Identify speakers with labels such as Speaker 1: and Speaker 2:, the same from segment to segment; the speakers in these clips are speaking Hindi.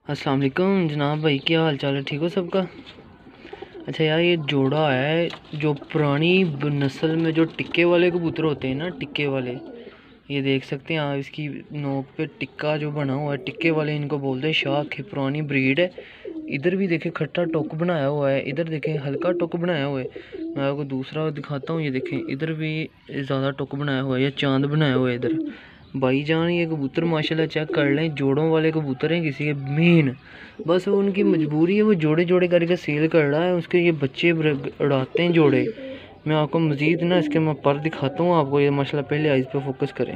Speaker 1: अस्सलाम वालेकुम जनाब भाई, क्या हाल चाल है? ठीक हो सबका? अच्छा यार, ये जोड़ा है जो पुरानी नस्ल में जो टिक्के वाले कबूतर होते हैं ना, टिक्के वाले, ये देख सकते हैं आप। इसकी नोक पे टिक्का जो बना हुआ है, टिक्के वाले इनको बोलते हैं। शाख है, पुरानी ब्रीड है। इधर भी देखें खट्टा टोक बनाया हुआ है, इधर देखें हल्का टोक बनाया हुआ है। मैं आपको दूसरा दिखाता हूँ, ये देखें इधर भी ज़्यादा टोक बनाया हुआ है, या चांद बनाया हुआ है इधर। भाईजान ये कबूतर माशाल्लाह चेक कर लें, जोड़ों वाले कबूतर हैं किसी के मेन। बस वो उनकी मजबूरी है, वो जोड़े जोड़े करके सेल कर रहा है, उसके ये बच्चे उड़ाते हैं जोड़े। मैं आपको मज़ीद ना इसके मैं पर दिखाता हूँ आपको। ये माशाल्लाह पहले आइज़ पे फोकस करें,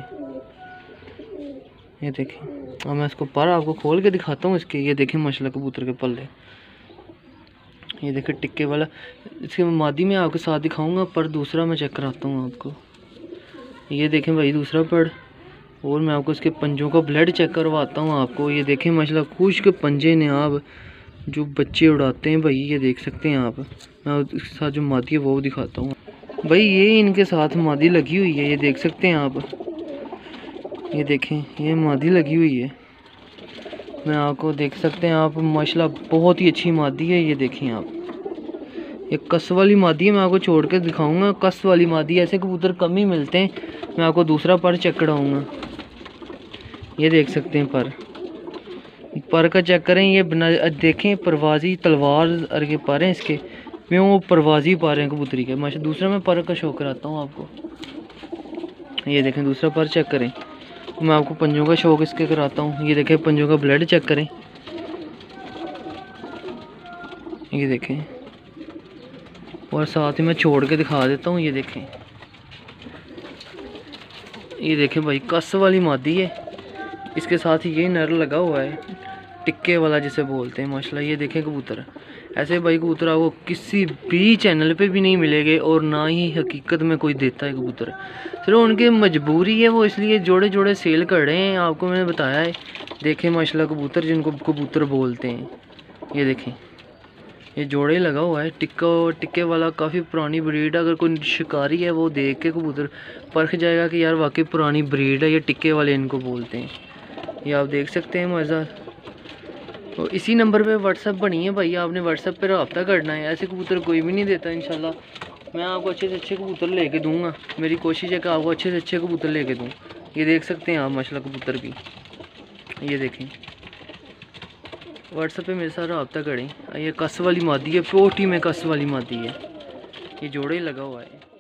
Speaker 1: ये देखें। और मैं इसको पर आपको खोल के दिखाता हूँ इसके। ये देखें माशाल्लाह कबूतर के पल्ले, ये देखें टिक्के वाला। इसके मादी में आपके साथ दिखाऊंगा, पर दूसरा मैं चेक कराता हूँ आपको। ये देखें भाई दूसरा पर, और मैं आपको इसके पंजों का ब्लड चेक करवाता हूँ आपको। ये देखें माशाल्लाह खुश के पंजे ने आप जो बच्चे उड़ाते हैं भाई, ये देख सकते हैं आप। मैं इसके साथ जो मादी है वो दिखाता हूँ भाई। ये इनके साथ मादी लगी हुई है, ये देख सकते हैं आप। ये देखें ये मादी लगी हुई है, मैं आपको देख सकते हैं आप। माशाल्लाह बहुत ही अच्छी मादी है, ये देखें आप। ये कस वाली मादी है, मैं आपको छोड़ के दिखाऊंगा। कस वाली मादी ऐसे कबूतर कम ही मिलते हैं। मैं आपको दूसरा पर चेक कराऊंगा, ये देख सकते हैं पर का चेक करें। ये बना देखें परवाजी तलवार अर्गे पर हैं इसके में, वो परवाजी पा रहे हैं कबूतरी के माशा। दूसरा मैं पर का शो कराता हूँ आपको, ये देखें दूसरा पर चेक करें। मैं आपको पंजों का शौक इसके कराता हूँ, ये देखें पंजों का ब्लड चेक करें, ये देखें। और साथ ही मैं छोड़ के दिखा देता हूँ, ये देखें। ये देखें भाई कस वाली मादी है, इसके साथ ही ये नर लगा हुआ है, टिक्के वाला जिसे बोलते हैं माशाल्लाह। ये देखें कबूतर, ऐसे भाई कबूतर आपको किसी भी चैनल पे भी नहीं मिलेंगे, और ना ही हकीकत में कोई देता है कबूतर। चलो उनकी मजबूरी है, वो इसलिए जोड़े जोड़े सेल कर रहे हैं, आपको मैंने बताया है। देखें माशाल्लाह कबूतर जिनको कबूतर बोलते हैं, ये देखें ये जोड़े लगा हुआ है। टिक्के वाला काफ़ी पुरानी ब्रीड है। अगर कोई शिकारी है वो देख के कबूतर परख जाएगा कि यार वाकई पुरानी ब्रीड है, ये टिक्के वाले इनको बोलते हैं। ये आप देख सकते हैं मज़ा। तो इसी नंबर पे व्हाट्सअप बनी है भाई, आपने व्हाट्सअप पे रब्ता करना है। ऐसे कबूतर कोई भी नहीं देता इंशाल्लाह। मैं आपको अच्छे से अच्छे कबूतर लेके दूंगा, मेरी कोशिश है कि आपको अच्छे से अच्छे कबूतर लेके दूँ। ये देख सकते हैं आप माशाल्लाह कबूतर भी, ये देखें। व्हाट्सएप पे मेरे साथ रब्ता करें। ये कस वाली मादी है, पोटी में कस वाली मादी है, ये जोड़े लगा हुआ है।